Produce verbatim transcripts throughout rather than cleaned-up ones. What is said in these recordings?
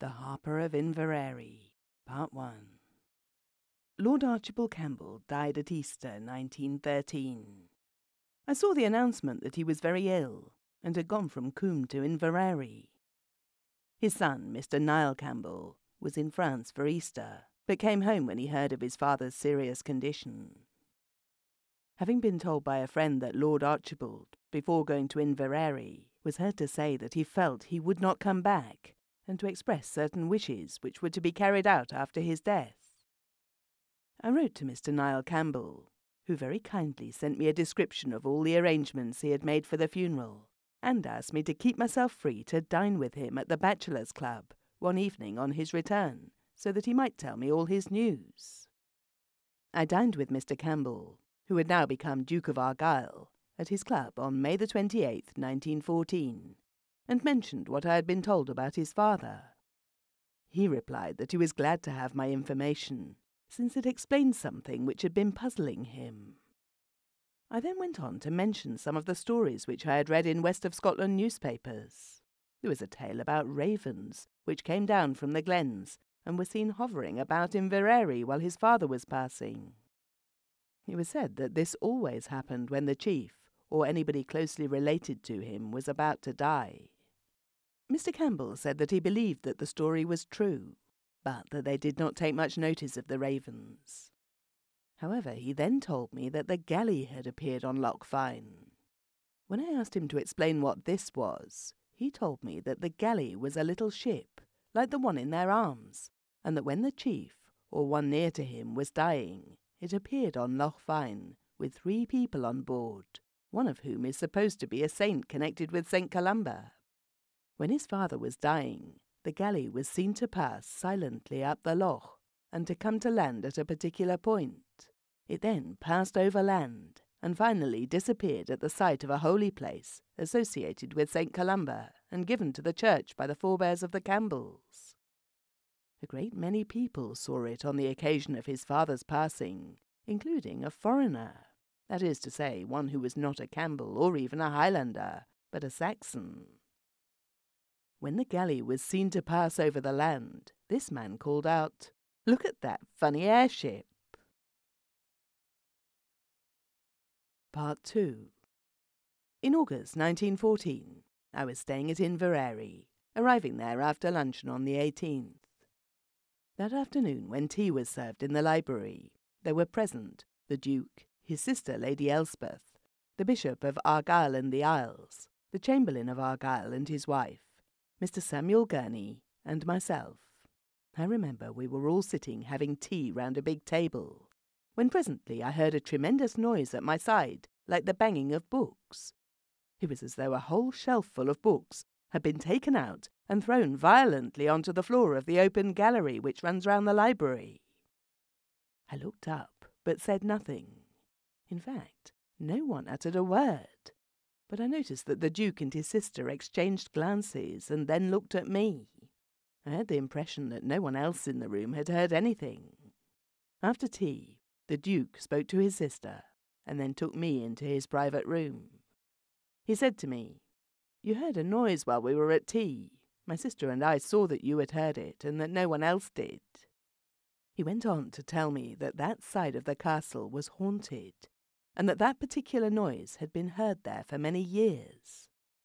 The Harper of Inverary, Part one. Lord Archibald Campbell died at Easter nineteen thirteen. I saw the announcement that he was very ill, and had gone from Coombe to Inverary. His son, Mister Niall Campbell, was in France for Easter, but came home when he heard of his father's serious condition. Having been told by a friend that Lord Archibald, before going to Inverary, was heard to say that he felt he would not come back, and to express certain wishes which were to be carried out after his death, I wrote to Mister Niall Campbell, who very kindly sent me a description of all the arrangements he had made for the funeral, and asked me to keep myself free to dine with him at the Bachelors' Club one evening on his return, so that he might tell me all his news. I dined with Mister Campbell, who had now become Duke of Argyll, at his club on May the twenty-eighth, nineteen fourteen, and mentioned what I had been told about his father. He replied that he was glad to have my information, since it explained something which had been puzzling him. I then went on to mention some of the stories which I had read in West of Scotland newspapers. There was a tale about ravens, which came down from the glens, and were seen hovering about Inverary while his father was passing. It was said that this always happened when the chief, or anybody closely related to him, was about to die. Mister Campbell said that he believed that the story was true, but that they did not take much notice of the ravens. However, he then told me that the galley had appeared on Loch Fyne. When I asked him to explain what this was, he told me that the galley was a little ship, like the one in their arms, and that when the chief, or one near to him, was dying, it appeared on Loch Fyne with three people on board, one of whom is supposed to be a saint connected with Saint Columba. When his father was dying, the galley was seen to pass silently up the loch, and to come to land at a particular point. It then passed over land, and finally disappeared at the site of a holy place associated with Saint Columba, and given to the church by the forebears of the Campbells. A great many people saw it on the occasion of his father's passing, including a foreigner, that is to say, one who was not a Campbell or even a Highlander, but a Saxon. When the galley was seen to pass over the land, this man called out, "Look at that funny airship!" Part two. In August nineteen fourteen, I was staying at Inverary, arriving there after luncheon on the eighteenth. That afternoon, when tea was served in the library, there were present the Duke, his sister Lady Elspeth, the Bishop of Argyll and the Isles, the Chamberlain of Argyll and his wife, Mister Samuel Gurney, and myself. I remember we were all sitting having tea round a big table, when presently I heard a tremendous noise at my side, like the banging of books. It was as though a whole shelf full of books had been taken out and thrown violently onto the floor of the open gallery which runs round the library. I looked up, but said nothing. In fact, no one uttered a word. But I noticed that the Duke and his sister exchanged glances and then looked at me. I had the impression that no one else in the room had heard anything. After tea, the Duke spoke to his sister, and then took me into his private room. He said to me, "You heard a noise while we were at tea. My sister and I saw that you had heard it, and that no one else did." He went on to tell me that that side of the castle was haunted, and that that particular noise had been heard there for many years.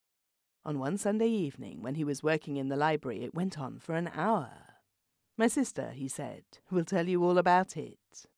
On one Sunday evening, when he was working in the library, it went on for an hour. My sister, he said, will tell you all about it.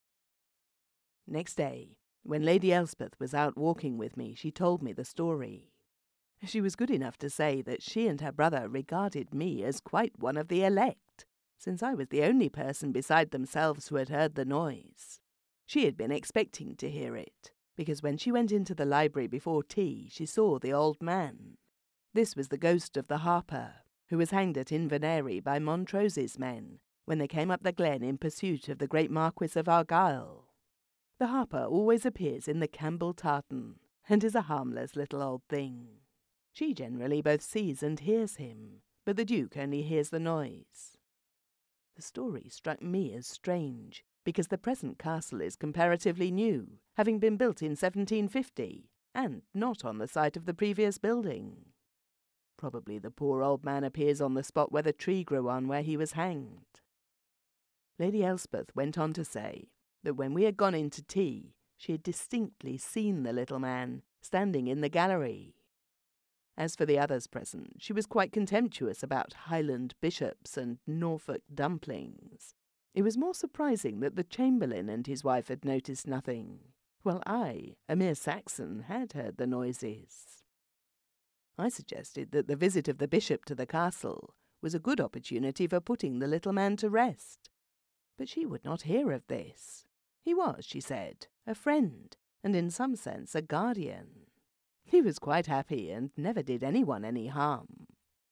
Next day, when Lady Elspeth was out walking with me, she told me the story. She was good enough to say that she and her brother regarded me as quite one of the elect, since I was the only person beside themselves who had heard the noise. She had been expecting to hear it, because when she went into the library before tea, she saw the old man. This was the ghost of the Harper, who was hanged at Inverary by Montrose's men when they came up the glen in pursuit of the great Marquis of Argyll. The Harper always appears in the Campbell tartan, and is a harmless little old thing. She generally both sees and hears him, but the Duke only hears the noise. The story struck me as strange, because the present castle is comparatively new, having been built in seventeen fifty, and not on the site of the previous building. Probably the poor old man appears on the spot where the tree grew on where he was hanged. Lady Elspeth went on to say that when we had gone in to tea, she had distinctly seen the little man standing in the gallery. As for the others present, she was quite contemptuous about Highland bishops and Norfolk dumplings. It was more surprising that the Chamberlain and his wife had noticed nothing, while I, a mere Saxon, had heard the noises. I suggested that the visit of the bishop to the castle was a good opportunity for putting the little man to rest, but she would not hear of this. He was, she said, a friend, and in some sense a guardian. He was quite happy and never did anyone any harm.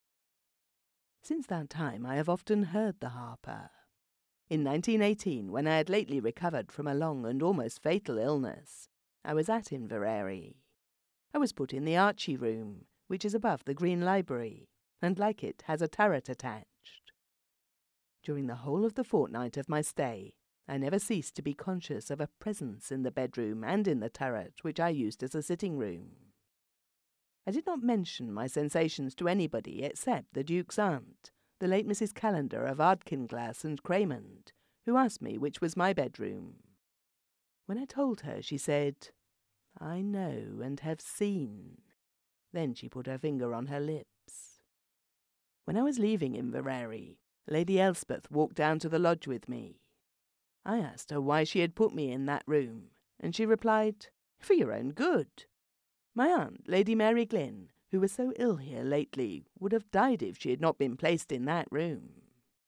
Since that time I have often heard the Harper. In nineteen eighteen, when I had lately recovered from a long and almost fatal illness, I was at Inverary. I was put in the Archie room, which is above the Green Library, and like it has a turret attached. During the whole of the fortnight of my stay, I never ceased to be conscious of a presence in the bedroom and in the turret which I used as a sitting room. I did not mention my sensations to anybody except the Duke's aunt, the late Missus Callender of Ardkinglass and Craymond, who asked me which was my bedroom. When I told her, she said, "I know and have seen." Then she put her finger on her lips. When I was leaving Inverary, Lady Elspeth walked down to the lodge with me. I asked her why she had put me in that room, and she replied, "For your own good. My aunt, Lady Mary Glynn, who was so ill here lately, would have died if she had not been placed in that room."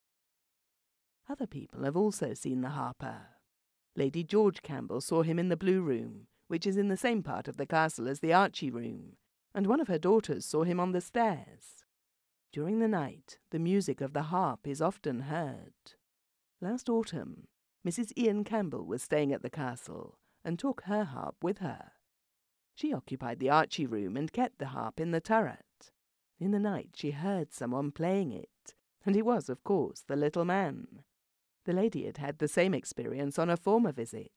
Other people have also seen the Harper. Lady George Campbell saw him in the Blue Room, which is in the same part of the castle as the Archie room, and one of her daughters saw him on the stairs. During the night, the music of the harp is often heard. Last autumn, Missus Ian Campbell was staying at the castle, and took her harp with her. She occupied the Archie room and kept the harp in the turret. In the night she heard someone playing it, and it was, of course, the little man. The lady had had the same experience on a former visit.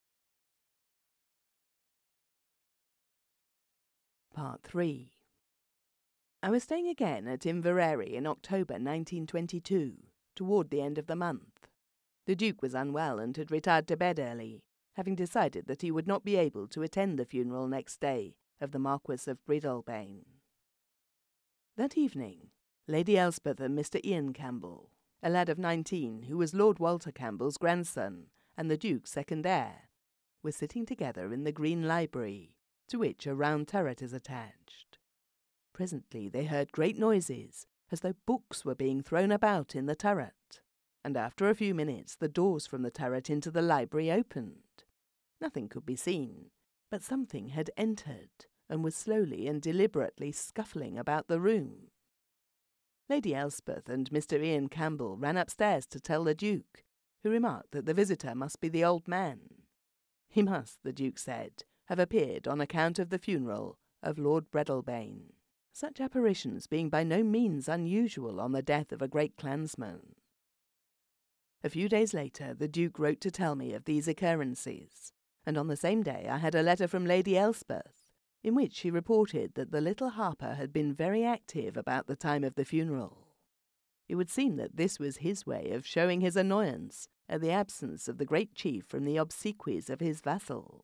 Part three. I was staying again at Inverary in October nineteen twenty-two, toward the end of the month. The Duke was unwell and had retired to bed early, having decided that he would not be able to attend the funeral next day of the Marquis of Breadalbane. That evening, Lady Elspeth and Mister Ian Campbell, a lad of nineteen who was Lord Walter Campbell's grandson and the Duke's second heir, were sitting together in the Green Library, to which a round turret is attached. Presently they heard great noises, as though books were being thrown about in the turret, and after a few minutes the doors from the turret into the library opened. Nothing could be seen, but something had entered and was slowly and deliberately scuffling about the room. Lady Elspeth and Mister Ian Campbell ran upstairs to tell the Duke, who remarked that the visitor must be the old man. He must, the Duke said, have appeared on account of the funeral of Lord Breadalbane, such apparitions being by no means unusual on the death of a great clansman. A few days later the Duke wrote to tell me of these occurrences, and on the same day I had a letter from Lady Elspeth, in which she reported that the little Harper had been very active about the time of the funeral. It would seem that this was his way of showing his annoyance at the absence of the great chief from the obsequies of his vassal.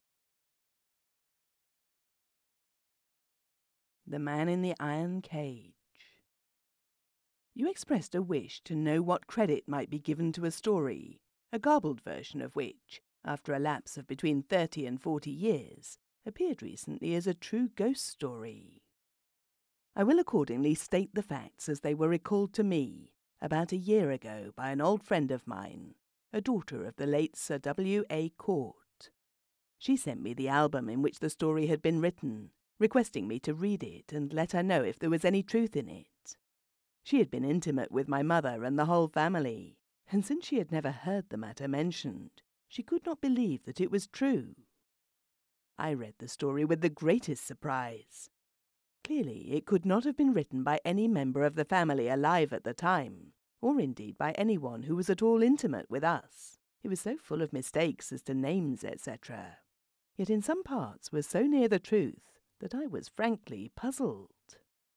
The Man in the Iron Cage. You expressed a wish to know what credit might be given to a story, a garbled version of which, after a lapse of between thirty and forty years, appeared recently as a true ghost story. I will accordingly state the facts as they were recalled to me about a year ago by an old friend of mine, a daughter of the late Sir W. A. Court. She sent me the album in which the story had been written, requesting me to read it and let her know if there was any truth in it. She had been intimate with my mother and the whole family, and since she had never heard the matter mentioned, she could not believe that it was true. I read the story with the greatest surprise. Clearly, it could not have been written by any member of the family alive at the time, or indeed by anyone who was at all intimate with us. It was so full of mistakes as to names, et cetera. Yet in some parts was so near the truth that I was frankly puzzled.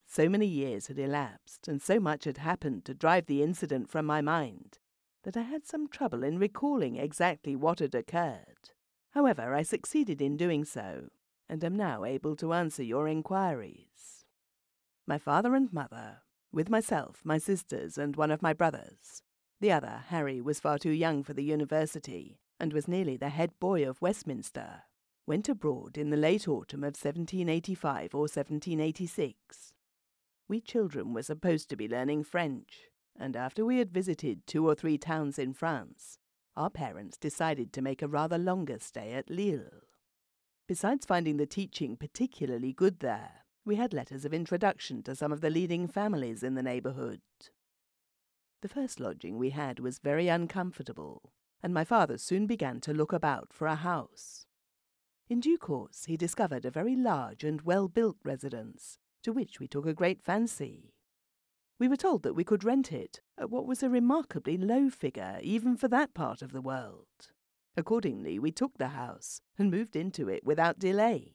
So many years had elapsed, and so much had happened to drive the incident from my mind, that I had some trouble in recalling exactly what had occurred. However, I succeeded in doing so, and am now able to answer your inquiries. My father and mother, with myself, my sisters, and one of my brothers. The other, Harry, was far too young for the university, and was nearly the head boy of Westminster, went abroad in the late autumn of seventeen eighty-five or seventeen eighty-six. We children were supposed to be learning French, and after we had visited two or three towns in France, our parents decided to make a rather longer stay at Lille. Besides finding the teaching particularly good there, we had letters of introduction to some of the leading families in the neighbourhood. The first lodging we had was very uncomfortable, and my father soon began to look about for a house. In due course he discovered a very large and well-built residence, to which we took a great fancy. We were told that we could rent it at what was a remarkably low figure even for that part of the world. Accordingly, we took the house and moved into it without delay.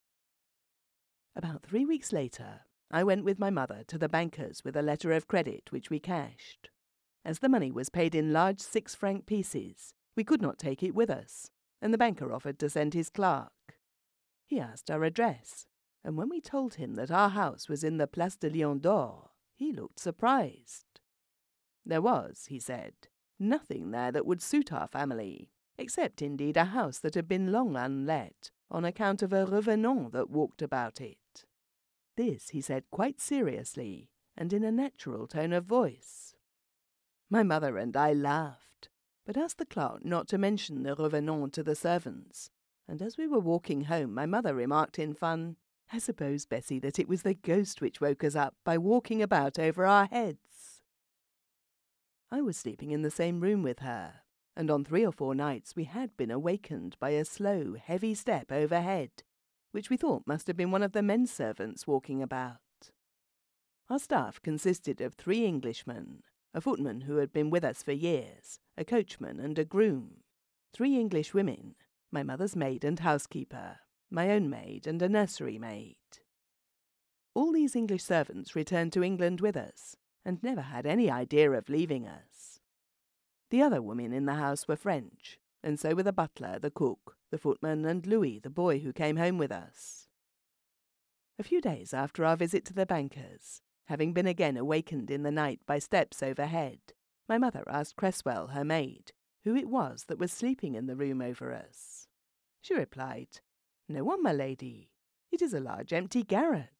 About three weeks later, I went with my mother to the banker's with a letter of credit which we cashed. As the money was paid in large six-franc pieces, we could not take it with us, and the banker offered to send his clerk. He asked our address, and when we told him that our house was in the Place de Lion d'Or, he looked surprised. There was, he said, nothing there that would suit our family, except indeed a house that had been long unlet, on account of a revenant that walked about it. This he said quite seriously, and in a natural tone of voice. My mother and I laughed, but asked the clerk not to mention the revenant to the servants, and as we were walking home, my mother remarked in fun, "I suppose, Bessie, that it was the ghost which woke us up by walking about over our heads." I was sleeping in the same room with her, and on three or four nights we had been awakened by a slow, heavy step overhead, which we thought must have been one of the men servants walking about. Our staff consisted of three Englishmen, a footman who had been with us for years, a coachman and a groom, three English women, my mother's maid and housekeeper, my own maid and a nursery maid. All these English servants returned to England with us, and never had any idea of leaving us. The other women in the house were French, and so were the butler, the cook, the footman, and Louis, the boy who came home with us. A few days after our visit to the banker's, having been again awakened in the night by steps overhead, my mother asked Cresswell, her maid, who it was that was sleeping in the room over us. She replied, "No one, my lady. It is a large empty garret."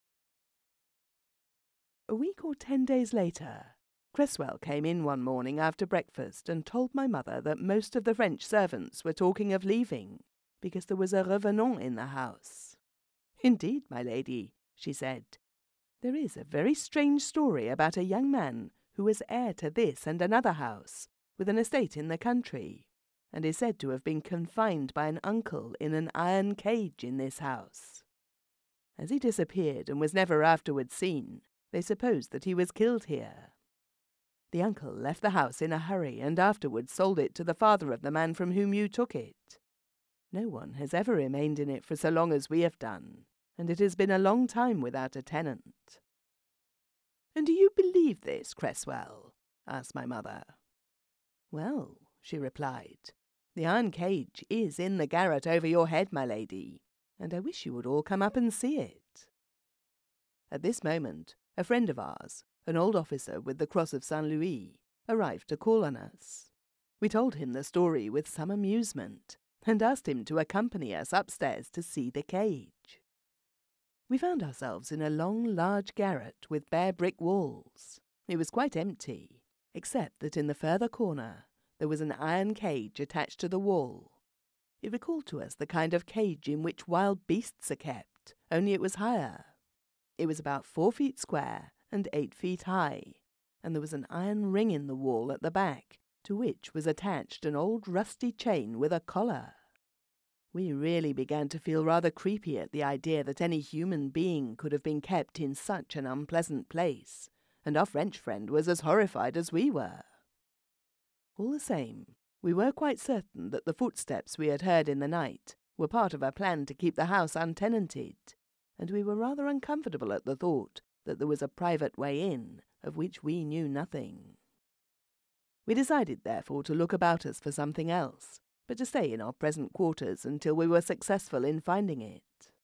A week or ten days later, Cresswell came in one morning after breakfast and told my mother that most of the French servants were talking of leaving, because there was a revenant in the house. "Indeed, my lady," she said, "there is a very strange story about a young man who was heir to this and another house, with an estate in the country, and is said to have been confined by an uncle in an iron cage in this house. As he disappeared and was never afterwards seen, they supposed that he was killed here. The uncle left the house in a hurry and afterwards sold it to the father of the man from whom you took it. No one has ever remained in it for so long as we have done, and it has been a long time without a tenant." "And do you believe this, Cresswell?" asked my mother. "Well," she replied, "the iron cage is in the garret over your head, my lady, and I wish you would all come up and see it." At this moment, a friend of ours, an old officer with the Cross of Saint Louis, arrived to call on us. We told him the story with some amusement, and asked him to accompany us upstairs to see the cage. We found ourselves in a long, large garret with bare brick walls. It was quite empty, except that in the further corner there was an iron cage attached to the wall. It recalled to us the kind of cage in which wild beasts are kept, only it was higher. It was about four feet square and eight feet high, and there was an iron ring in the wall at the back, to which was attached an old rusty chain with a collar. We really began to feel rather creepy at the idea that any human being could have been kept in such an unpleasant place, and our French friend was as horrified as we were. All the same, we were quite certain that the footsteps we had heard in the night were part of a plan to keep the house untenanted, and we were rather uncomfortable at the thought that there was a private way in, of which we knew nothing. We decided, therefore, to look about us for something else, but to stay in our present quarters until we were successful in finding it.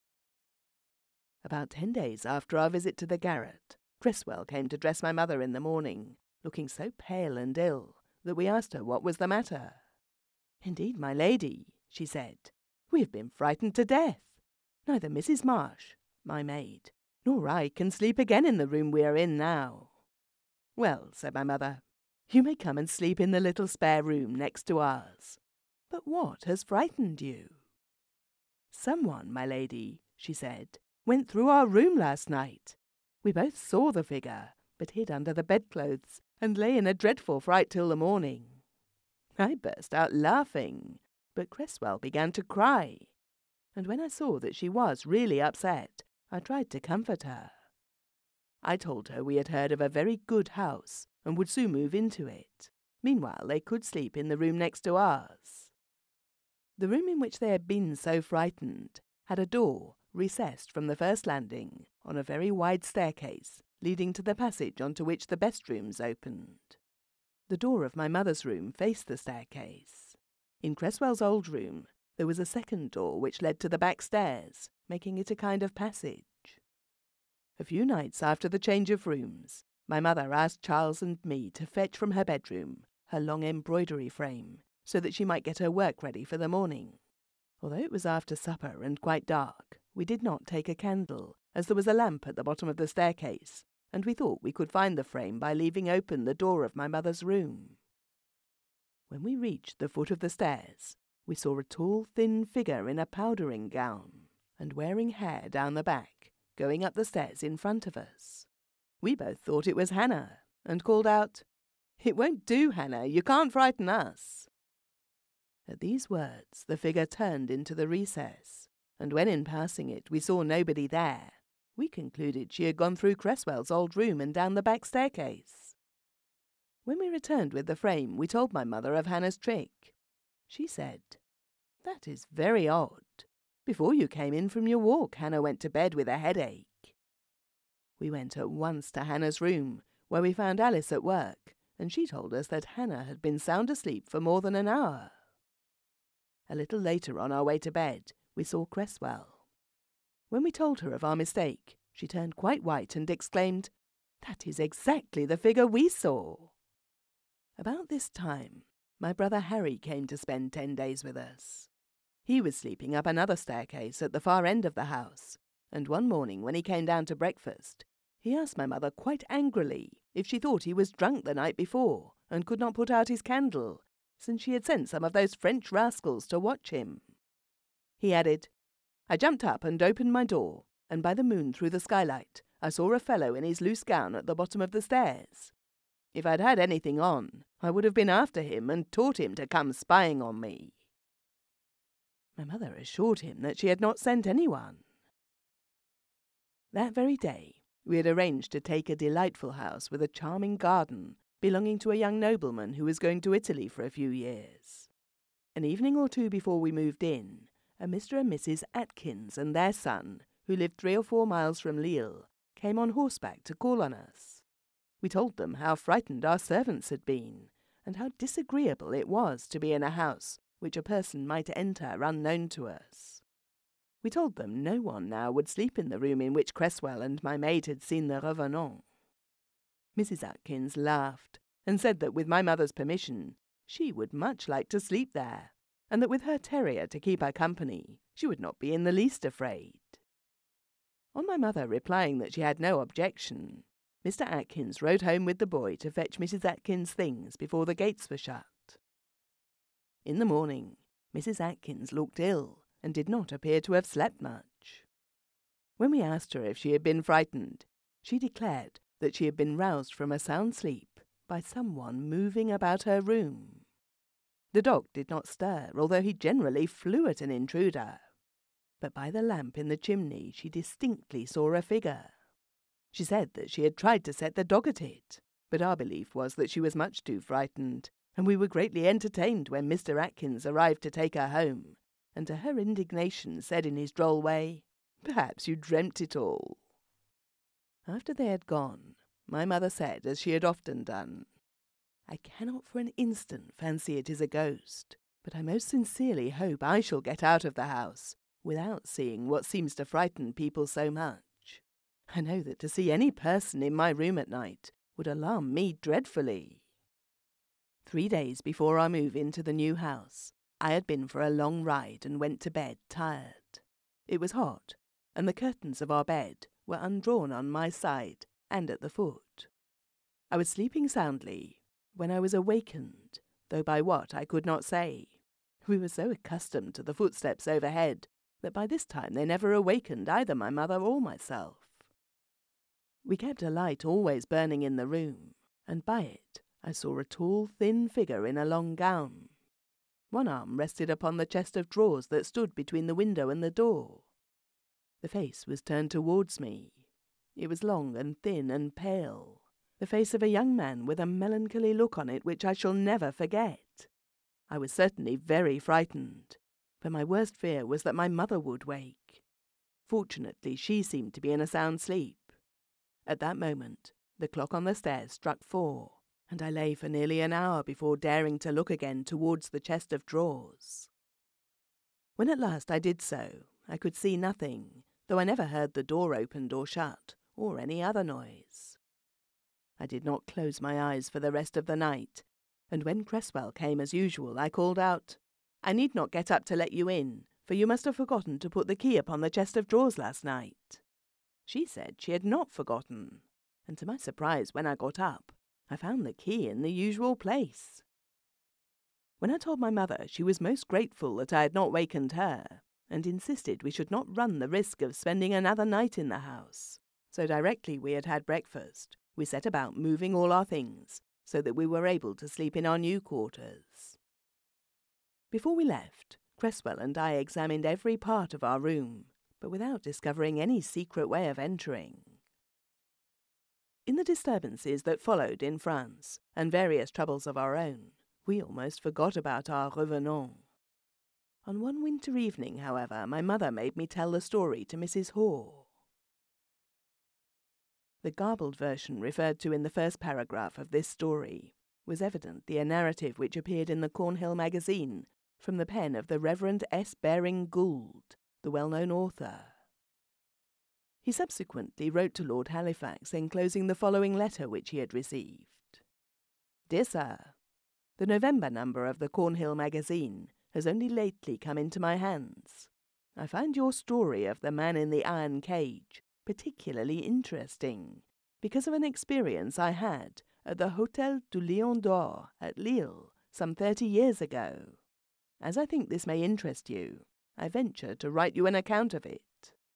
About ten days after our visit to the garret, Cresswell came to dress my mother in the morning, looking so pale and ill that we asked her what was the matter. "Indeed, my lady," she said, "we have been frightened to death. Neither Missus Marsh, my maid, nor I can sleep again in the room we are in now." "Well," said my mother, "you may come and sleep in the little spare room next to ours. But what has frightened you?" "Someone, my lady," she said, "went through our room last night. We both saw the figure, but hid under the bedclothes, and lay in a dreadful fright till the morning." I burst out laughing, but Cresswell began to cry, and when I saw that she was really upset, I tried to comfort her. I told her we had heard of a very good house, and would soon move into it. Meanwhile, they could sleep in the room next to ours. The room in which they had been so frightened had a door recessed from the first landing on a very wide staircase leading to the passage onto which the best rooms opened. The door of my mother's room faced the staircase. In Cresswell's old room there was a second door which led to the back stairs, making it a kind of passage. A few nights after the change of rooms, my mother asked Charles and me to fetch from her bedroom her long embroidery frame, so that she might get her work ready for the morning. Although it was after supper and quite dark, we did not take a candle, as there was a lamp at the bottom of the staircase, and we thought we could find the frame by leaving open the door of my mother's room. When we reached the foot of the stairs, we saw a tall, thin figure in a powdering gown, and wearing hair down the back, going up the stairs in front of us. We both thought it was Hannah, and called out, "It won't do, Hannah, you can't frighten us." At these words the figure turned into the recess, and when in passing it we saw nobody there, we concluded she had gone through Cresswell's old room and down the back staircase. When we returned with the frame, we told my mother of Hannah's trick. She said, "That is very odd. Before you came in from your walk, Hannah went to bed with a headache." We went at once to Hannah's room, where we found Alice at work, and she told us that Hannah had been sound asleep for more than an hour. A little later, on our way to bed, we saw Cresswell. When we told her of our mistake, she turned quite white and exclaimed, "That is exactly the figure we saw." About this time, my brother Harry came to spend ten days with us. He was sleeping up another staircase at the far end of the house, and one morning when he came down to breakfast, he asked my mother quite angrily if she thought he was drunk the night before and could not put out his candle, since she had sent some of those French rascals to watch him. He added, "I jumped up and opened my door, and by the moon through the skylight I saw a fellow in his loose gown at the bottom of the stairs. If I'd had anything on, I would have been after him and taught him to come spying on me." My mother assured him that she had not sent anyone. That very day we had arranged to take a delightful house with a charming garden belonging to a young nobleman who was going to Italy for a few years. An evening or two before we moved in, a Mister and Missus Atkins and their son, who lived three or four miles from Lille, came on horseback to call on us. We told them how frightened our servants had been, and how disagreeable it was to be in a house which a person might enter unknown to us. We told them no one now would sleep in the room in which Cresswell and my maid had seen the revenant. Missus Atkins laughed, and said that with my mother's permission she would much like to sleep there, and that with her terrier to keep her company she would not be in the least afraid. On my mother replying that she had no objection, Mister Atkins rode home with the boy to fetch Missus Atkins' things before the gates were shut. In the morning, Missus Atkins looked ill and did not appear to have slept much. When we asked her if she had been frightened, she declared that she had been roused from a sound sleep by someone moving about her room. The dog did not stir, although he generally flew at an intruder, but by the lamp in the chimney she distinctly saw a figure. She said that she had tried to set the dog at it, but our belief was that she was much too frightened, and we were greatly entertained when Mister Atkins arrived to take her home, and to her indignation said in his droll way, "Perhaps you dreamt it all." After they had gone, my mother said, as she had often done, "I cannot for an instant fancy it is a ghost, but I most sincerely hope I shall get out of the house without seeing what seems to frighten people so much. I know that to see any person in my room at night would alarm me dreadfully." Three days before our move into the new house, I had been for a long ride and went to bed tired. It was hot, and the curtains of our bed were undrawn on my side and at the foot. I was sleeping soundly when I was awakened, though by what I could not say. We were so accustomed to the footsteps overhead that by this time they never awakened either my mother or myself. We kept a light always burning in the room, and by it I saw a tall, thin figure in a long gown. One arm rested upon the chest of drawers that stood between the window and the door. The face was turned towards me. It was long and thin and pale, the face of a young man with a melancholy look on it which I shall never forget. I was certainly very frightened, but my worst fear was that my mother would wake. Fortunately, she seemed to be in a sound sleep. At that moment, the clock on the stairs struck four, and I lay for nearly an hour before daring to look again towards the chest of drawers. When at last I did so, I could see nothing, though I never heard the door opened or shut, or any other noise. I did not close my eyes for the rest of the night, and when Cresswell came as usual, I called out, "I need not get up to let you in, for you must have forgotten to put the key upon the chest of drawers last night." She said she had not forgotten, and to my surprise, when I got up, I found the key in the usual place. When I told my mother, she was most grateful that I had not wakened her, and insisted we should not run the risk of spending another night in the house. So directly we had had breakfast, we set about moving all our things, so that we were able to sleep in our new quarters. Before we left, Cresswell and I examined every part of our room, but without discovering any secret way of entering. In the disturbances that followed in France, and various troubles of our own, we almost forgot about our revenant. On one winter evening, however, my mother made me tell the story to Missus Hoare. The garbled version referred to in the first paragraph of this story was evidently a narrative which appeared in the Cornhill magazine from the pen of the Reverend S. Baring Gould, the well-known author. He subsequently wrote to Lord Halifax enclosing the following letter which he had received. "Dear Sir, the November number of the Cornhill magazine has only lately come into my hands. I find your story of the man in the iron cage particularly interesting, because of an experience I had at the Hôtel du Lion d'Or at Lille some thirty years ago. As I think this may interest you, I venture to write you an account of it.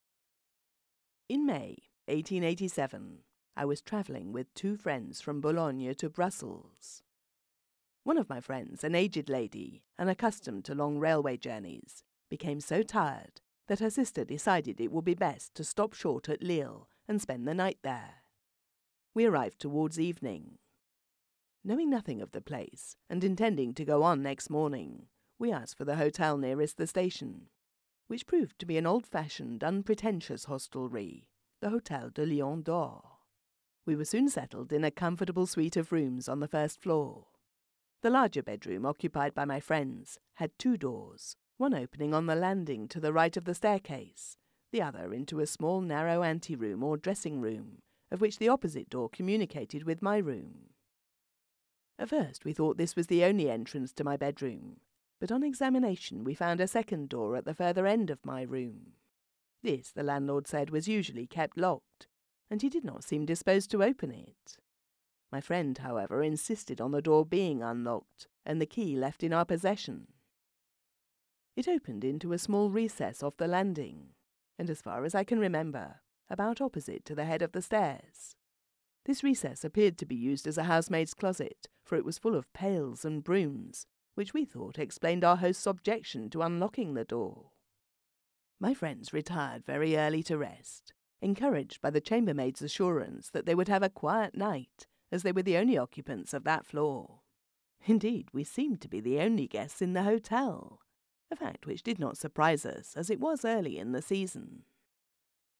In May eighteen eighty-seven, I was travelling with two friends from Boulogne to Brussels. One of my friends, an aged lady, unaccustomed to long railway journeys, became so tired that her sister decided it would be best to stop short at Lille and spend the night there. We arrived towards evening. Knowing nothing of the place, and intending to go on next morning, we asked for the hotel nearest the station, which proved to be an old-fashioned, unpretentious hostelry, the Hôtel de Lion d'Or. We were soon settled in a comfortable suite of rooms on the first floor. The larger bedroom, occupied by my friends, had two doors, one opening on the landing to the right of the staircase, the other into a small narrow ante-room or dressing-room, of which the opposite door communicated with my room. At first we thought this was the only entrance to my bedroom, but on examination we found a second door at the further end of my room. This, the landlord said, was usually kept locked, and he did not seem disposed to open it. My friend, however, insisted on the door being unlocked, and the key left in our possession. It opened into a small recess off the landing, and as far as I can remember, about opposite to the head of the stairs. This recess appeared to be used as a housemaid's closet, for it was full of pails and brooms, which we thought explained our host's objection to unlocking the door. My friends retired very early to rest, encouraged by the chambermaid's assurance that they would have a quiet night, as they were the only occupants of that floor. Indeed, we seemed to be the only guests in the hotel, a fact which did not surprise us, as it was early in the season.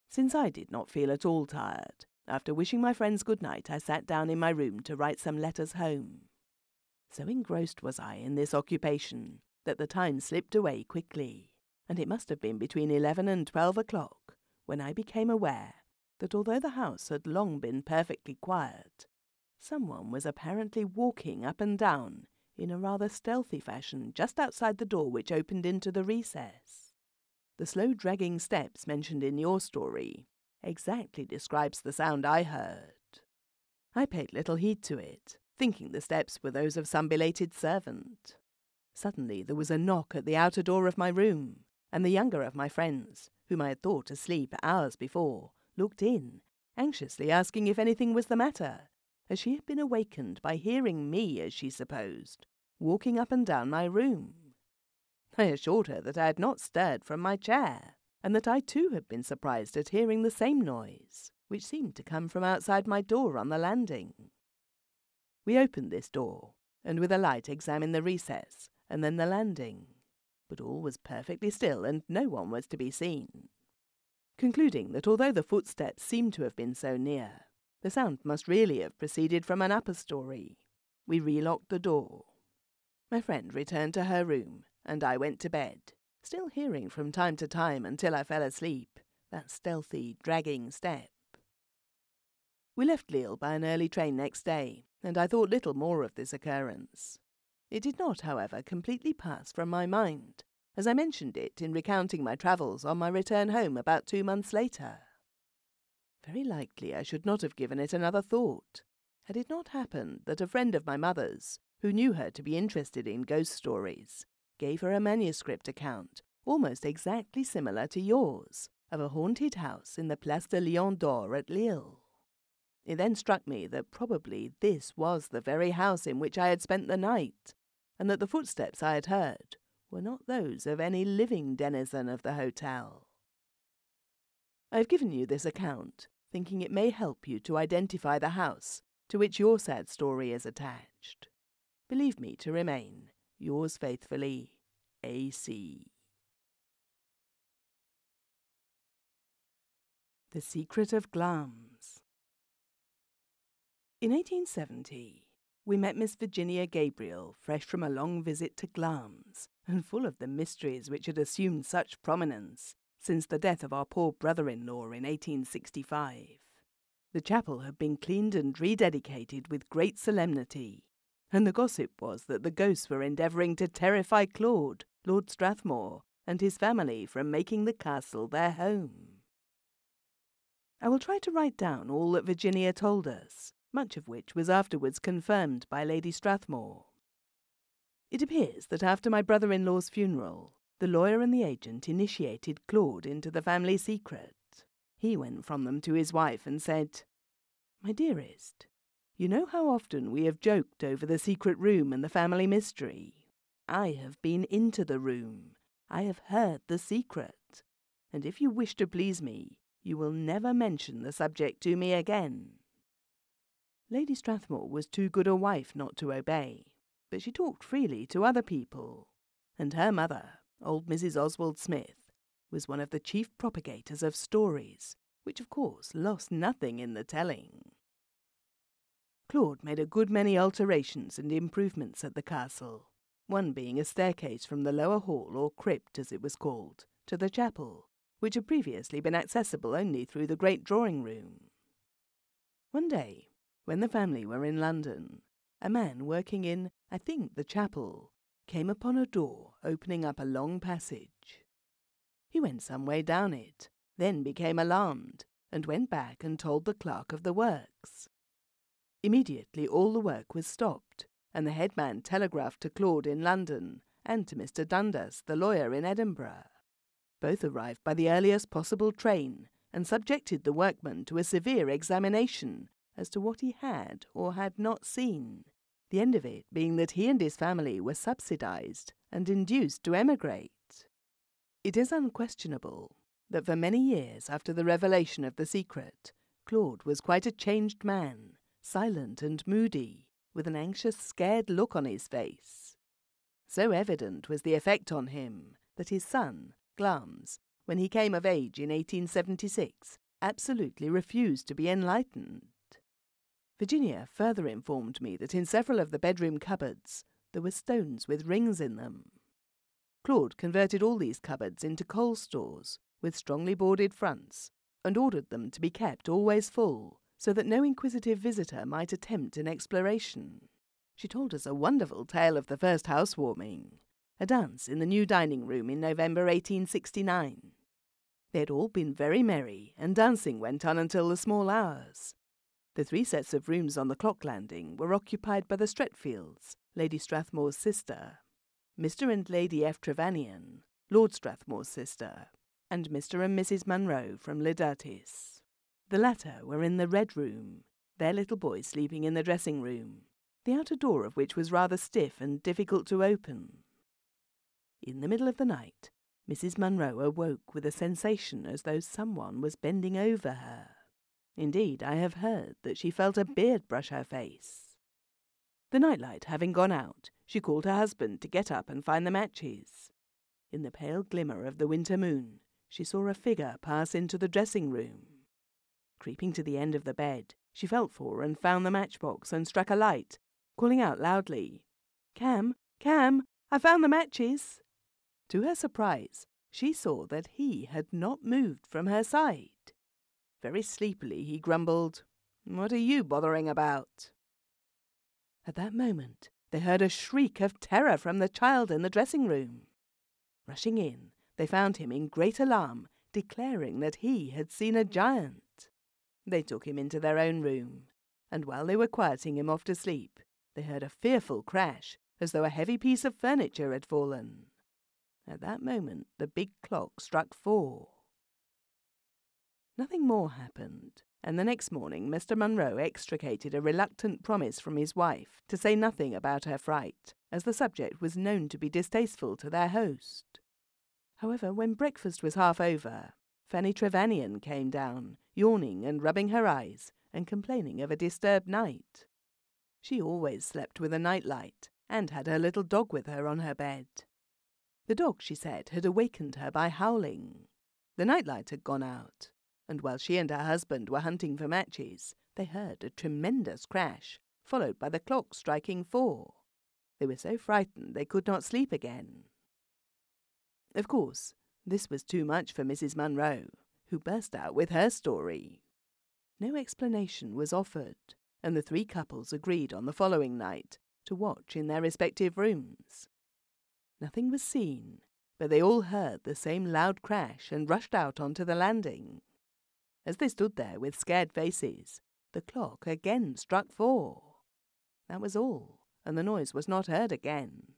Since I did not feel at all tired, after wishing my friends good night, I sat down in my room to write some letters home. So engrossed was I in this occupation that the time slipped away quickly, and it must have been between eleven and twelve o'clock when I became aware that although the house had long been perfectly quiet, someone was apparently walking up and down in a rather stealthy fashion just outside the door which opened into the recess. The slow dragging steps mentioned in your story exactly describes the sound I heard. I paid little heed to it, thinking the steps were those of some belated servant. Suddenly there was a knock at the outer door of my room, and the younger of my friends, whom I had thought asleep hours before, looked in, anxiously asking if anything was the matter, as she had been awakened by hearing me, as she supposed, walking up and down my room. I assured her that I had not stirred from my chair, and that I too had been surprised at hearing the same noise, which seemed to come from outside my door on the landing. We opened this door, and with a light examined the recess, and then the landing, but all was perfectly still, and no one was to be seen. Concluding that although the footsteps seemed to have been so near, the sound must really have proceeded from an upper story, we relocked the door. My friend returned to her room, and I went to bed, still hearing from time to time until I fell asleep that stealthy, dragging step. We left Lille by an early train next day, and I thought little more of this occurrence. It did not, however, completely pass from my mind, as I mentioned it in recounting my travels on my return home about two months later. Very likely I should not have given it another thought, had it not happened that a friend of my mother's, who knew her to be interested in ghost stories, gave her a manuscript account, almost exactly similar to yours, of a haunted house in the Place de Lion d'Or at Lille. It then struck me that probably this was the very house in which I had spent the night, and that the footsteps I had heard were not those of any living denizen of the hotel. I have given you this account, thinking it may help you to identify the house to which your sad story is attached. Believe me to remain, yours faithfully, A C The Secret of Glamis. In eighteen seventy, we met Miss Virginia Gabriel, fresh from a long visit to Glamis, and full of the mysteries which had assumed such prominence since the death of our poor brother-in-law in eighteen sixty-five. The chapel had been cleaned and rededicated with great solemnity, and the gossip was that the ghosts were endeavouring to terrify Claude, Lord Strathmore, and his family from making the castle their home. I will try to write down all that Virginia told us, much of which was afterwards confirmed by Lady Strathmore. It appears that after my brother-in-law's funeral, the lawyer and the agent initiated Claude into the family secret. He went from them to his wife and said, "My dearest, you know how often we have joked over the secret room and the family mystery. I have been into the room. I have heard the secret. And if you wish to please me, you will never mention the subject to me again." Lady Strathmore was too good a wife not to obey, but she talked freely to other people, and her mother, old Missus Oswald Smith, was one of the chief propagators of stories, which of course lost nothing in the telling. Claude made a good many alterations and improvements at the castle, one being a staircase from the lower hall, or crypt as it was called, to the chapel, which had previously been accessible only through the great drawing-room. One day, when the family were in London, a man working in, I think, the chapel, came upon a door opening up a long passage. He went some way down it, then became alarmed, and went back and told the clerk of the works. Immediately all the work was stopped, and the headman telegraphed to Claude in London, and to Mister Dundas, the lawyer, in Edinburgh. Both arrived by the earliest possible train, and subjected the workman to a severe examination as to what he had or had not seen, the end of it being that he and his family were subsidized and induced to emigrate. It is unquestionable that for many years after the revelation of the secret, Claude was quite a changed man, silent and moody, with an anxious, scared look on his face. So evident was the effect on him that his son, Glamis, when he came of age in eighteen seventy-six, absolutely refused to be enlightened. Virginia further informed me that in several of the bedroom cupboards there were stones with rings in them. Claude converted all these cupboards into coal stores with strongly boarded fronts, and ordered them to be kept always full, so that no inquisitive visitor might attempt an exploration. She told us a wonderful tale of the first housewarming, a dance in the new dining room in November eighteen sixty-nine. They had all been very merry, and dancing went on until the small hours. The three sets of rooms on the clock landing were occupied by the Stretfields, Lady Strathmore's sister, Mister and Lady F. Trevanion, Lord Strathmore's sister, and Mister and Missus Munro from Lidatis. The latter were in the Red Room, their little boy sleeping in the dressing room, the outer door of which was rather stiff and difficult to open. In the middle of the night, Missus Munro awoke with a sensation as though someone was bending over her. Indeed, I have heard that she felt a beard brush her face. The nightlight having gone out, she called her husband to get up and find the matches. In the pale glimmer of the winter moon, she saw a figure pass into the dressing room. Creeping to the end of the bed, she felt for and found the matchbox and struck a light, calling out loudly, "Cam, Cam, I found the matches." To her surprise, she saw that he had not moved from her side. Very sleepily he grumbled, "What are you bothering about?" At that moment they heard a shriek of terror from the child in the dressing room. Rushing in, they found him in great alarm, declaring that he had seen a giant. They took him into their own room, and while they were quieting him off to sleep, they heard a fearful crash, as though a heavy piece of furniture had fallen. At that moment the big clock struck four. Nothing more happened, and the next morning Mister Munro extricated a reluctant promise from his wife to say nothing about her fright, as the subject was known to be distasteful to their host. However, when breakfast was half over, Fanny Trevanion came down, yawning and rubbing her eyes, and complaining of a disturbed night. She always slept with a night-light, and had her little dog with her on her bed. The dog, she said, had awakened her by howling. The night-light had gone out, and while she and her husband were hunting for matches, they heard a tremendous crash, followed by the clock striking four. They were so frightened they could not sleep again. Of course, this was too much for Missus Munro, who burst out with her story. No explanation was offered, and the three couples agreed on the following night to watch in their respective rooms. Nothing was seen, but they all heard the same loud crash and rushed out onto the landing. As they stood there with scared faces, the clock again struck four. That was all, and the noise was not heard again.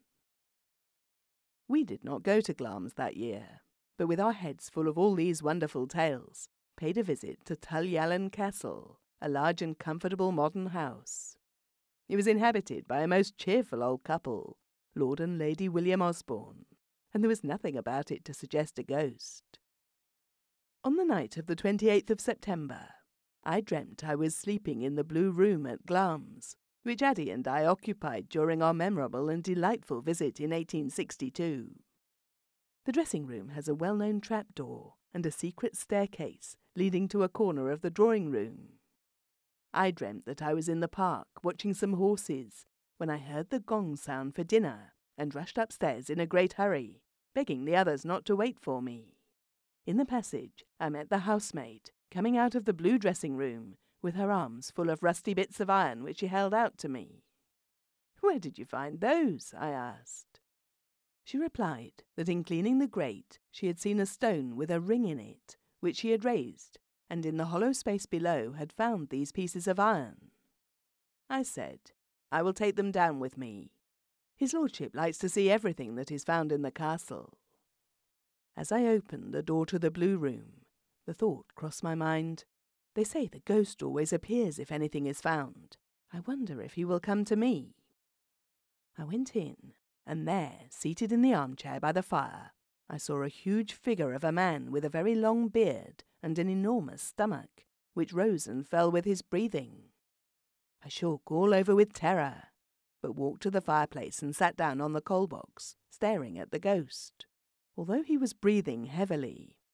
We did not go to Glamis that year, but with our heads full of all these wonderful tales, paid a visit to Tullyalan Castle, a large and comfortable modern house. It was inhabited by a most cheerful old couple, Lord and Lady William Osborne, and there was nothing about it to suggest a ghost. On the night of the twenty-eighth of September, I dreamt I was sleeping in the Blue Room at Glamis, which Addie and I occupied during our memorable and delightful visit in eighteen sixty-two. The dressing room has a well-known trapdoor and a secret staircase leading to a corner of the drawing room. I dreamt that I was in the park watching some horses when I heard the gong sound for dinner and rushed upstairs in a great hurry, begging the others not to wait for me. In the passage, I met the housemaid, coming out of the blue dressing room, with her arms full of rusty bits of iron which she held out to me. "Where did you find those?" I asked. She replied that in cleaning the grate she had seen a stone with a ring in it, which she had raised, and in the hollow space below had found these pieces of iron. I said, "I will take them down with me. His lordship likes to see everything that is found in the castle." As I opened the door to the Blue Room, the thought crossed my mind, "They say the ghost always appears if anything is found. I wonder if he will come to me." I went in, and there, seated in the armchair by the fire, I saw a huge figure of a man with a very long beard and an enormous stomach, which rose and fell with his breathing. I shook all over with terror, but walked to the fireplace and sat down on the coal box, staring at the ghost. Although he was breathing heavily,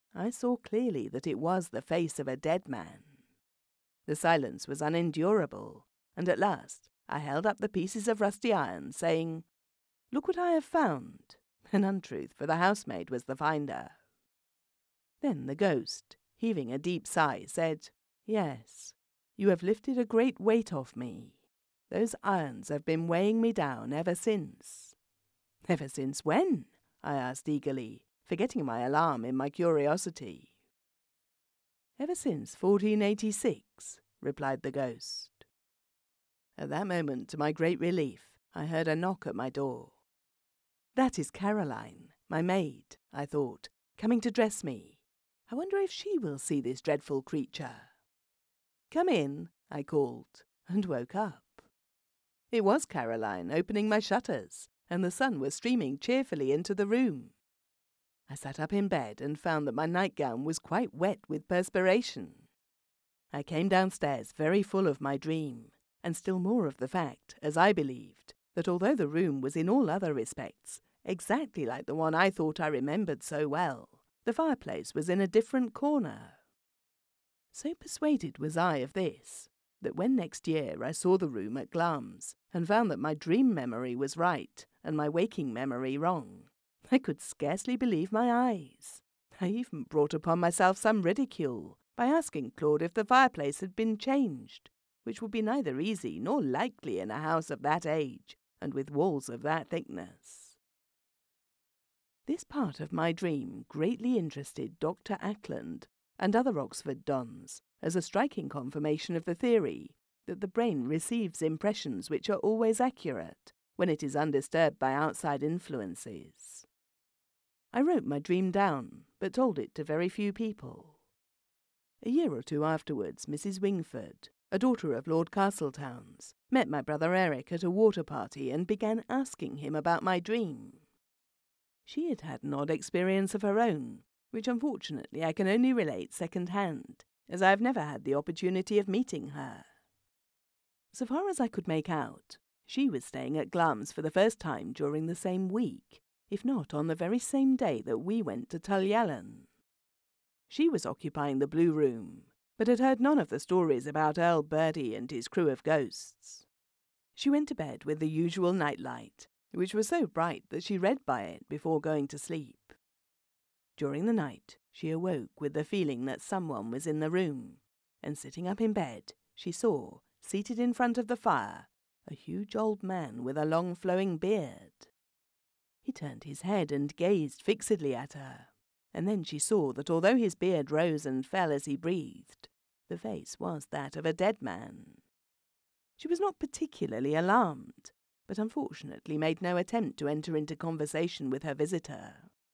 I saw clearly that it was the face of a dead man. The silence was unendurable, and at last I held up the pieces of rusty iron, saying, "Look what I have found," an untruth, for the housemaid was the finder. Then the ghost, heaving a deep sigh, said, "Yes, you have lifted a great weight off me. Those irons have been weighing me down ever since." "Ever since when?" I asked eagerly, forgetting my alarm in my curiosity. "Ever since fourteen eighty-six, replied the ghost. At that moment, to my great relief, I heard a knock at my door. That is Caroline, my maid, I thought, coming to dress me. I wonder if she will see this dreadful creature. "Come in," I called, and woke up. It was Caroline opening my shutters, and the sun was streaming cheerfully into the room. I sat up in bed and found that my nightgown was quite wet with perspiration. I came downstairs very full of my dream, and still more of the fact, as I believed, that although the room was in all other respects exactly like the one I thought I remembered so well, the fireplace was in a different corner. So persuaded was I of this, that when next year I saw the room at Glamis, and found that my dream memory was right and my waking memory wrong, I could scarcely believe my eyes. I even brought upon myself some ridicule by asking Claude if the fireplace had been changed, which would be neither easy nor likely in a house of that age and with walls of that thickness. This part of my dream greatly interested Doctor Ackland and other Oxford dons as a striking confirmation of the theory that the brain receives impressions which are always accurate when it is undisturbed by outside influences. I wrote my dream down, but told it to very few people. A year or two afterwards, Missus Wingford, a daughter of Lord Castletown's, met my brother Eric at a water party and began asking him about my dream. She had had an odd experience of her own, which unfortunately I can only relate second-hand, as I have never had the opportunity of meeting her. So far as I could make out, she was staying at Glamis for the first time during the same week, if not on the very same day that we went to Tullyallen. She was occupying the Blue Room, but had heard none of the stories about Earl Birdie and his crew of ghosts. She went to bed with the usual nightlight, which was so bright that she read by it before going to sleep. During the night, she awoke with the feeling that someone was in the room, and sitting up in bed, she saw, seated in front of the fire, a huge old man with a long flowing beard. He turned his head and gazed fixedly at her, and then she saw that although his beard rose and fell as he breathed, the face was that of a dead man. She was not particularly alarmed, but unfortunately made no attempt to enter into conversation with her visitor.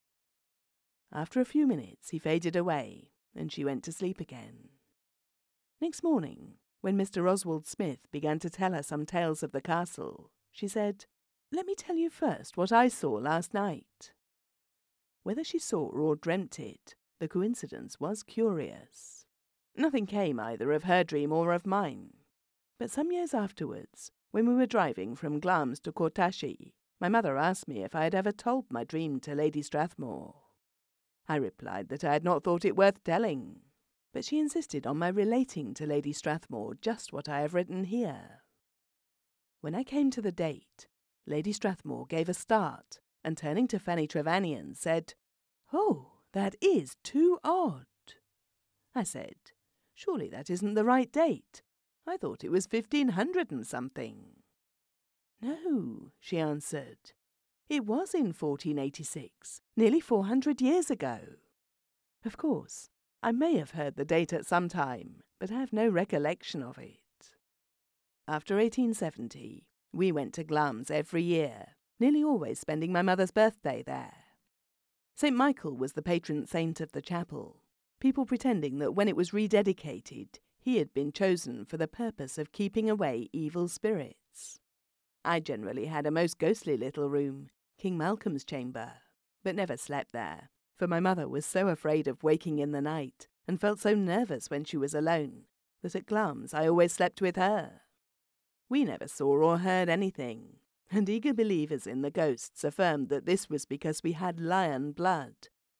After a few minutes he faded away, and she went to sleep again. Next morning, when Mister Oswald Smith began to tell her some tales of the castle, she said, "Let me tell you first what I saw last night." Whether she saw or dreamt it, the coincidence was curious. Nothing came either of her dream or of mine. But some years afterwards, when we were driving from Glamis to Cortashy, my mother asked me if I had ever told my dream to Lady Strathmore. I replied that I had not thought it worth telling, but she insisted on my relating to Lady Strathmore just what I have written here. When I came to the date, Lady Strathmore gave a start, and turning to Fanny Trevanion, said, "Oh, that is too odd." I said, "Surely that isn't the right date. I thought it was fifteen hundred and something." "No," she answered. "It was in fourteen eighty-six, nearly four hundred years ago." Of course, I may have heard the date at some time, but I have no recollection of it. After eighteen seventy, we went to Glamis every year, nearly always spending my mother's birthday there. Saint Michael was the patron saint of the chapel, people pretending that when it was rededicated, he had been chosen for the purpose of keeping away evil spirits. I generally had a most ghostly little room, King Malcolm's chamber, but never slept there, for my mother was so afraid of waking in the night, and felt so nervous when she was alone, that at Glamis I always slept with her. We never saw or heard anything, and eager believers in the ghosts affirmed that this was because we had lion blood,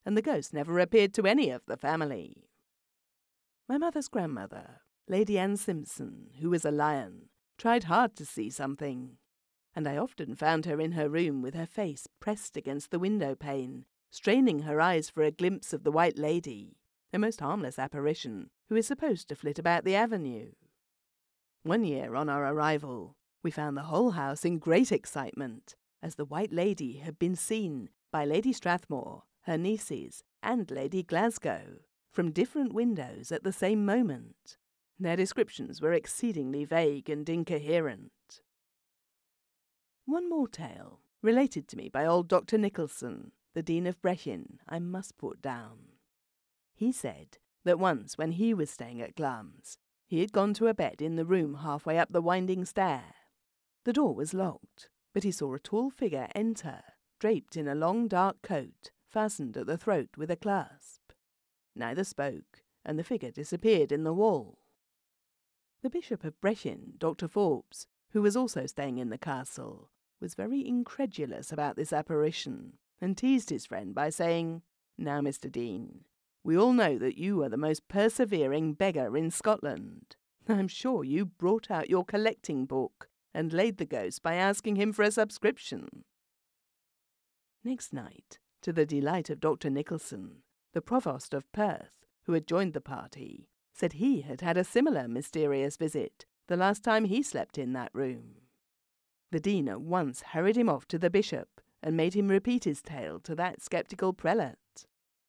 and the ghost never appeared to any of the family. My mother's grandmother, Lady Anne Simpson, who was a lion, tried hard to see something, and I often found her in her room with her face pressed against the window pane, straining her eyes for a glimpse of the White Lady, a most harmless apparition who is supposed to flit about the avenue. One year on our arrival, we found the whole house in great excitement, as the White Lady had been seen by Lady Strathmore, her nieces, and Lady Glasgow, from different windows at the same moment. Their descriptions were exceedingly vague and incoherent. One more tale, related to me by old Doctor Nicholson, the Dean of Brechin, I must put down. He said that once when he was staying at Glamis, he had gone to a bed in the room halfway up the winding stair. The door was locked, but he saw a tall figure enter, draped in a long dark coat, fastened at the throat with a clasp. Neither spoke, and the figure disappeared in the wall. The Bishop of Brechin, Doctor Forbes, who was also staying in the castle, was very incredulous about this apparition, and teased his friend by saying, "Now, Mister Dean, we all know that you are the most persevering beggar in Scotland. I'm sure you brought out your collecting book and laid the ghost by asking him for a subscription." Next night, to the delight of Doctor Nicholson, the Provost of Perth, who had joined the party, said he had had a similar mysterious visit the last time he slept in that room. The Dean at once hurried him off to the Bishop and made him repeat his tale to that sceptical prelate.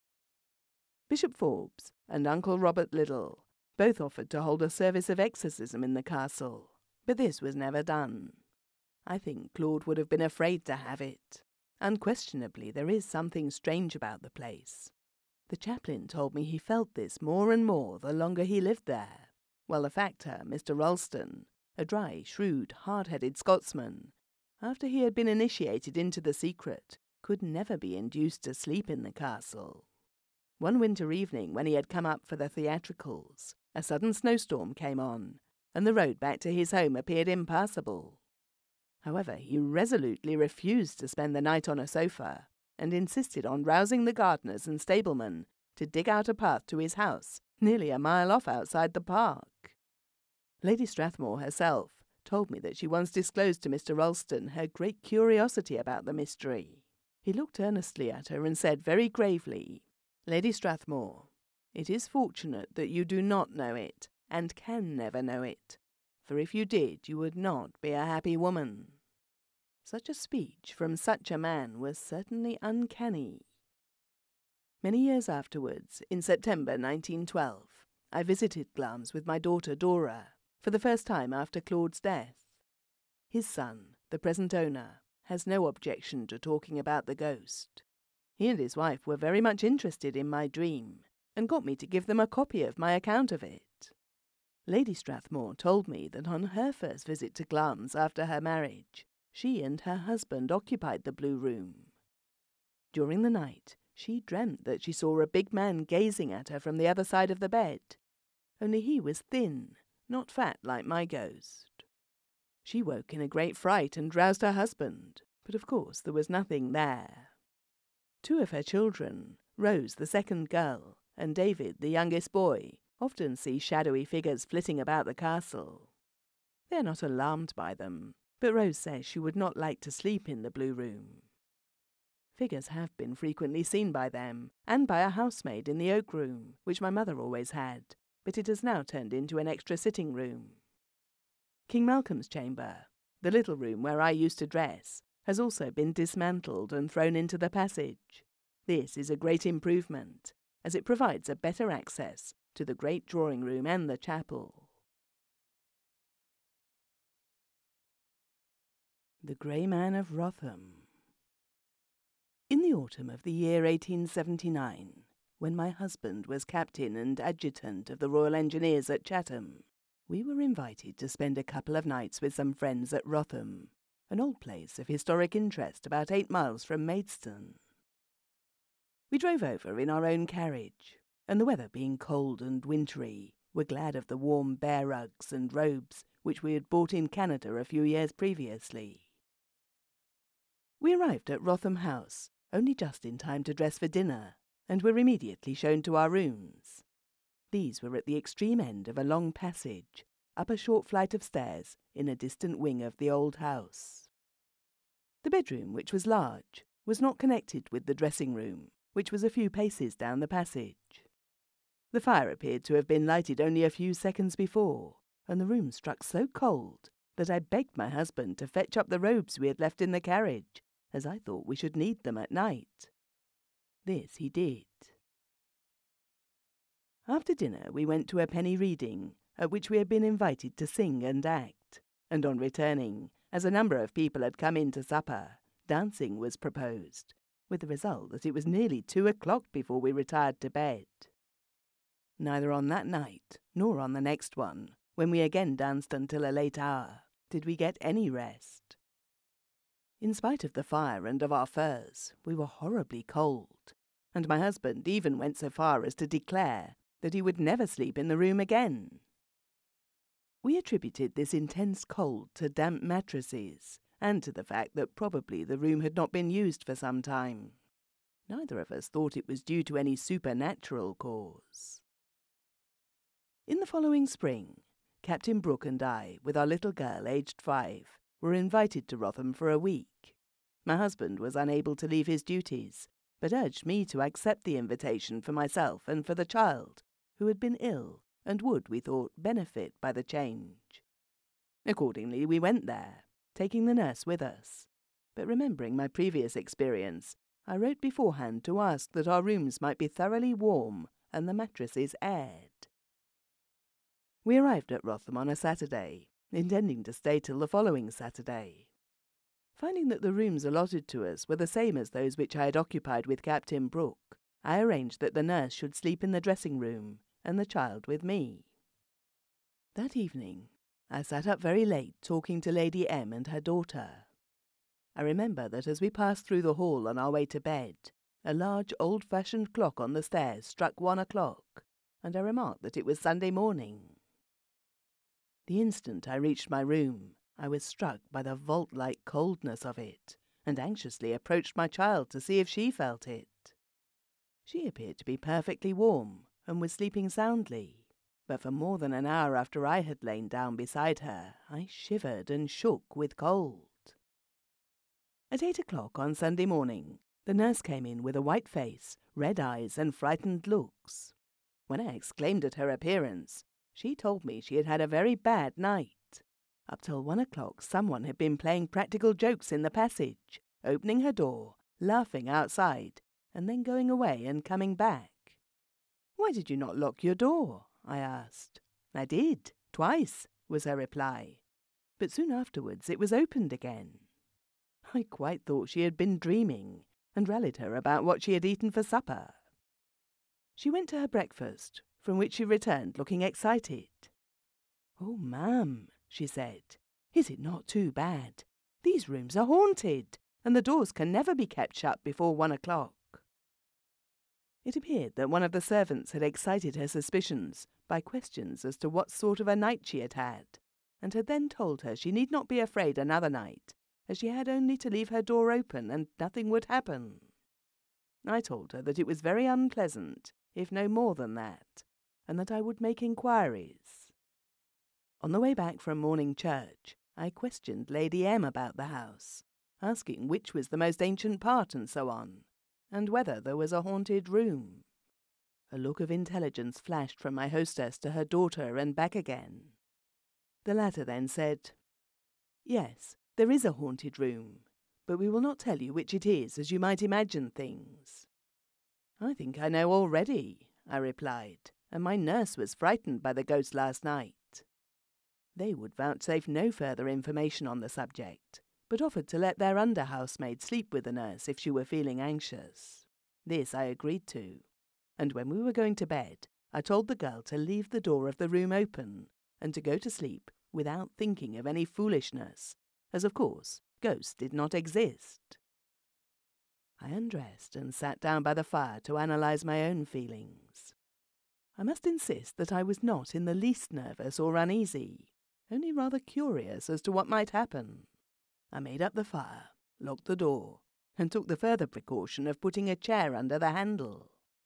Bishop Forbes and Uncle Robert Liddell both offered to hold a service of exorcism in the castle, but this was never done. I think Claude would have been afraid to have it. Unquestionably, there is something strange about the place. The chaplain told me he felt this more and more the longer he lived there, while the factor, Mister Ralston, a dry, shrewd, hard-headed Scotsman, after he had been initiated into the secret, could never be induced to sleep in the castle. One winter evening, when he had come up for the theatricals, a sudden snowstorm came on, and the road back to his home appeared impassable. However, he resolutely refused to spend the night on a sofa, and insisted on rousing the gardeners and stablemen to dig out a path to his house, nearly a mile off outside the park. Lady Strathmore herself told me that she once disclosed to Mister Ralston her great curiosity about the mystery. He looked earnestly at her and said very gravely, "Lady Strathmore, it is fortunate that you do not know it, and can never know it, for if you did you would not be a happy woman." Such a speech from such a man was certainly uncanny. Many years afterwards, in September nineteen twelve, I visited Glamis with my daughter Dora, for the first time after Claude's death. His son, the present owner, has no objection to talking about the ghost. He and his wife were very much interested in my dream, and got me to give them a copy of my account of it. Lady Strathmore told me that on her first visit to Glamis after her marriage, she and her husband occupied the Blue Room. During the night, she dreamt that she saw a big man gazing at her from the other side of the bed, only he was thin, not fat like my ghost. She woke in a great fright and roused her husband, but of course there was nothing there. Two of her children, Rose, the second girl, and David, the youngest boy, often see shadowy figures flitting about the castle. They are not alarmed by them, but Rose says she would not like to sleep in the Blue Room. Figures have been frequently seen by them, and by a housemaid in the Oak Room, which my mother always had, but it has now turned into an extra sitting room. King Malcolm's chamber, the little room where I used to dress, has also been dismantled and thrown into the passage. This is a great improvement, as it provides a better access to the great drawing room and the chapel. The Grey Man of Wrotham. In the autumn of the year eighteen seventy-nine, when my husband was captain and adjutant of the Royal Engineers at Chatham, we were invited to spend a couple of nights with some friends at Wrotham, an old place of historic interest about eight miles from Maidstone. We drove over in our own carriage, and the weather being cold and wintry, were glad of the warm bear rugs and robes which we had bought in Canada a few years previously. We arrived at Wrotham House only just in time to dress for dinner, and were immediately shown to our rooms. These were at the extreme end of a long passage, up a short flight of stairs in a distant wing of the old house. The bedroom, which was large, was not connected with the dressing room, which was a few paces down the passage. The fire appeared to have been lighted only a few seconds before, and the room struck so cold that I begged my husband to fetch up the robes we had left in the carriage, as I thought we should need them at night. This he did. After dinner we went to a penny reading, at which we had been invited to sing and act, and on returning, as a number of people had come in to supper, dancing was proposed, with the result that it was nearly two o'clock before we retired to bed. Neither on that night, nor on the next one, when we again danced until a late hour, did we get any rest. In spite of the fire and of our furs, we were horribly cold, and my husband even went so far as to declare that he would never sleep in the room again. We attributed this intense cold to damp mattresses, and to the fact that probably the room had not been used for some time. Neither of us thought it was due to any supernatural cause. In the following spring, Captain Brooke and I, with our little girl aged five, were invited to Wrotham for a week. My husband was unable to leave his duties, but urged me to accept the invitation for myself and for the child, who had been ill and would, we thought, benefit by the change. Accordingly, we went there, taking the nurse with us, but remembering my previous experience, I wrote beforehand to ask that our rooms might be thoroughly warm and the mattresses aired. We arrived at Wrotham on a Saturday, intending to stay till the following Saturday. Finding that the rooms allotted to us were the same as those which I had occupied with Captain Brooke, I arranged that the nurse should sleep in the dressing-room and the child with me. That evening, I sat up very late talking to Lady M and her daughter. I remember that as we passed through the hall on our way to bed, a large old-fashioned clock on the stairs struck one o'clock, and I remarked that it was Sunday morning. The instant I reached my room, I was struck by the vault-like coldness of it, and anxiously approached my child to see if she felt it. She appeared to be perfectly warm, and was sleeping soundly, but for more than an hour after I had lain down beside her, I shivered and shook with cold. At eight o'clock on Sunday morning, the nurse came in with a white face, red eyes, and frightened looks. When I exclaimed at her appearance, she told me she had had a very bad night. Up till one o'clock someone had been playing practical jokes in the passage, opening her door, laughing outside, and then going away and coming back. "Why did you not lock your door?" I asked. "I did, twice," was her reply, but soon afterwards it was opened again. I quite thought she had been dreaming, and rallied her about what she had eaten for supper. She went to her breakfast, from which she returned looking excited. "Oh, ma'am," she said, "is it not too bad? These rooms are haunted, and the doors can never be kept shut before one o'clock." It appeared that one of the servants had excited her suspicions by questions as to what sort of a night she had had, and had then told her she need not be afraid another night, as she had only to leave her door open and nothing would happen. I told her that it was very unpleasant, if no more than that, and that I would make inquiries. On the way back from morning church, I questioned Lady M about the house, asking which was the most ancient part and so on, and whether there was a haunted room. A look of intelligence flashed from my hostess to her daughter and back again. The latter then said, "Yes, there is a haunted room, but we will not tell you which it is, as you might imagine things." "I think I know already," I replied, "and my nurse was frightened by the ghost last night." They would vouchsafe no further information on the subject, but offered to let their under-housemaid sleep with the nurse if she were feeling anxious. This I agreed to, and when we were going to bed, I told the girl to leave the door of the room open, and to go to sleep without thinking of any foolishness, as of course ghosts did not exist. I undressed and sat down by the fire to analyse my own feelings. I must insist that I was not in the least nervous or uneasy, only rather curious as to what might happen. I made up the fire, locked the door, and took the further precaution of putting a chair under the handle.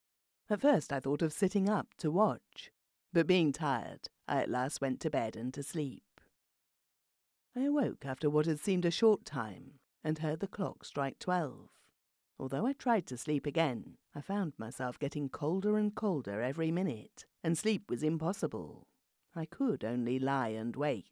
At first I thought of sitting up to watch, but being tired, I at last went to bed and to sleep. I awoke after what had seemed a short time, and heard the clock strike twelve. Although I tried to sleep again, I found myself getting colder and colder every minute, and sleep was impossible. I could only lie and wait.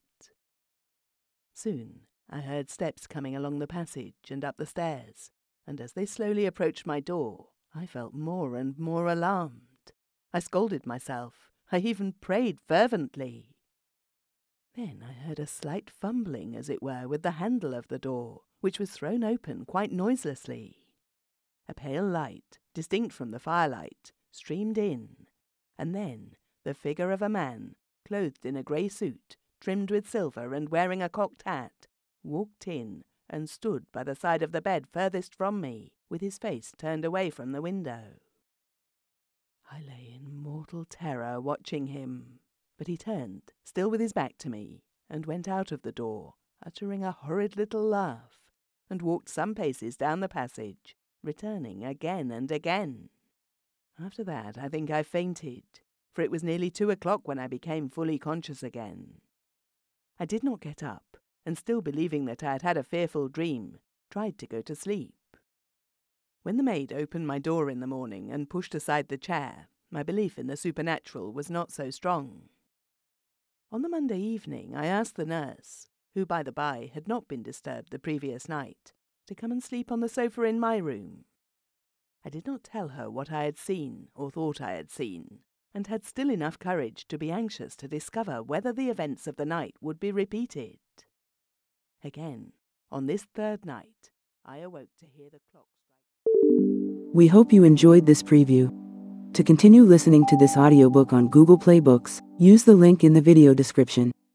Soon I heard steps coming along the passage and up the stairs, and as they slowly approached my door, I felt more and more alarmed. I scolded myself. I even prayed fervently. Then I heard a slight fumbling, as it were, with the handle of the door, which was thrown open quite noiselessly. A pale light, distinct from the firelight, streamed in, and then the figure of a man, clothed in a grey suit, trimmed with silver and wearing a cocked hat, walked in and stood by the side of the bed furthest from me, with his face turned away from the window. I lay in mortal terror watching him, but he turned, still with his back to me, and went out of the door, uttering a horrid little laugh, and walked some paces down the passage, returning again and again. After that I think I fainted, for it was nearly two o'clock when I became fully conscious again. I did not get up, and still believing that I had had a fearful dream, tried to go to sleep. When the maid opened my door in the morning and pushed aside the chair, my belief in the supernatural was not so strong. On the Monday evening I asked the nurse, who by the by had not been disturbed the previous night, to come and sleep on the sofa in my room. I did not tell her what I had seen or thought I had seen, and had still enough courage to be anxious to discover whether the events of the night would be repeated. Again, on this third night, I awoke to hear the clock strike. We hope you enjoyed this preview. To continue listening to this audiobook on Google Play Books, use the link in the video description.